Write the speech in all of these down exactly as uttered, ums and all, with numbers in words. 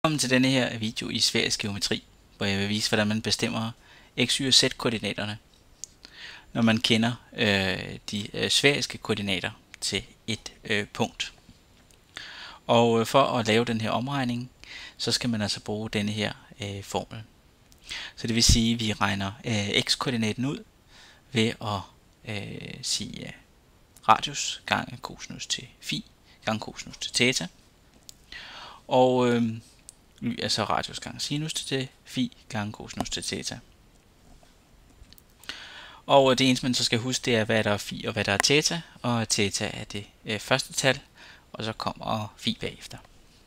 Velkommen til denne her video i sfærisk geometri, hvor jeg vil vise, hvordan man bestemmer x, y og z koordinaterne, når man kender øh, de øh, sfæriske koordinater til et øh, punkt. Og øh, for at lave den her omregning, så skal man altså bruge denne her øh, formel. Så det vil sige, at vi regner øh, x-koordinaten ud ved at øh, sige øh, radius gange cosinus til phi gange cosinus til theta. Og øh, y er så radius gange sinus til phi gange cosinus til theta. Og det eneste man så skal huske, det er hvad der er phi og hvad der er theta, og theta er det øh, første tal, og så kommer phi bagefter.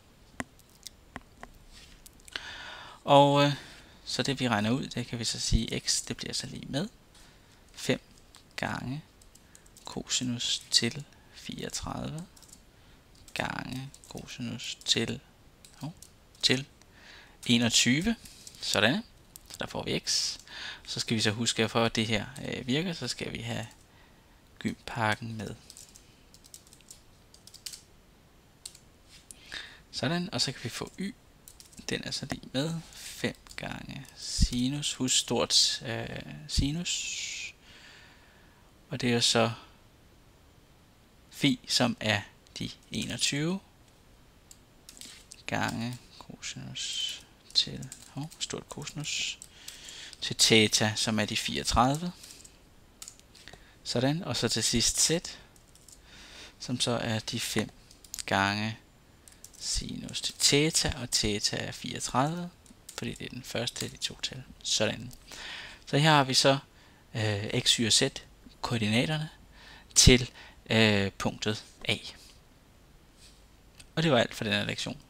Og øh, så det vi regner ud, det kan vi så sige, x det bliver så lige med fem gange cosinus til fireogtredive gange cosinus til oh, til enogtyve. Sådan. Så der får vi x. Så skal vi så huske, at for at det her øh, virker, så skal vi have gympakken med. Sådan. Og så kan vi få y. Den er så lige med fem gange sinus. Husk stort øh, sinus. Og det er så phi, som er de enogtyve gange cosinus til oh, stort cosinus til theta, som er de fireogtredive. Sådan, og så til sidst z, som så er de fem gange sinus til theta, og theta er fireogtredive, fordi det er den første af de to tal. Sådan. Så her har vi så øh, x, y og z koordinaterne til øh, punktet A. Og det var alt for denne lektion.